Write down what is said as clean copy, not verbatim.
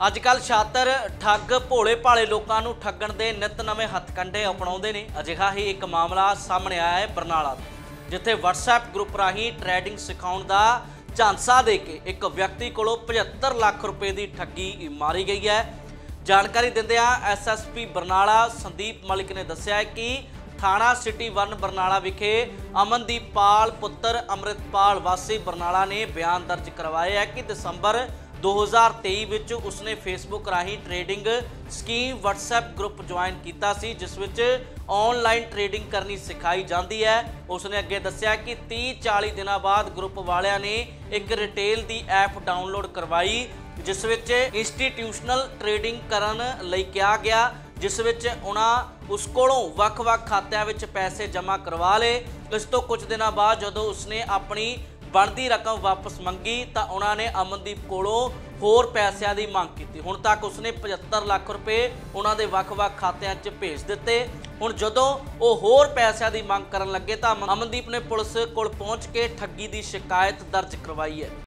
अजकल छात्र ठग भोले भाले लोगों को ठगण के नित नवे हथकंडे अपनाते हैं। अजिहा ही एक मामला सामने आया है बरनाला तो, जिथे WhatsApp ग्रुप राही ट्रेडिंग सिखाने का झांसा दे के एक व्यक्ति को 75 लाख रुपए की ठगी मारी गई है। जानकारी दिंदियां SSP बरनाला संदीप मलिक ने दस्सिया है कि थाना सिटी 1 बरनाला विखे अमनदीप पाल पुत्र अमृतपाल वासी बरनाला ने बयान दर्ज करवाया है कि दिसंबर 2023 विच उसने फेसबुक राही trading scheme WhatsApp group join किया सी, जिस विच ऑनलाइन ट्रेडिंग करनी सिखाई जाती है। उसने अगे दस्सिया कि 30-40 दिनों बाद ग्रुप वालियां ने एक रिटेल की ऐप डाउनलोड करवाई, जिस विच इंस्टीट्यूशनल ट्रेडिंग करन लई कहा गया, जिस विच उन्हां उस कोलों वख-वख खात्यां विच पैसे जमा करवा ले। इस तो कुछ दिनों बाद जदों उसने अपनी बनती रकम वापस मंगी तो उन्होंने अमनदीप कोलों होर पैसों की मांग की। हुण तक उसने 75 लाख रुपए उन्होंने वख-वख खात्यां च भेज दिते। हुण जदों वो होर पैसों की मांग करन लगे तो अमनदीप ने पुलिस कोल पहुँच के ठगी की शिकायत दर्ज करवाई है।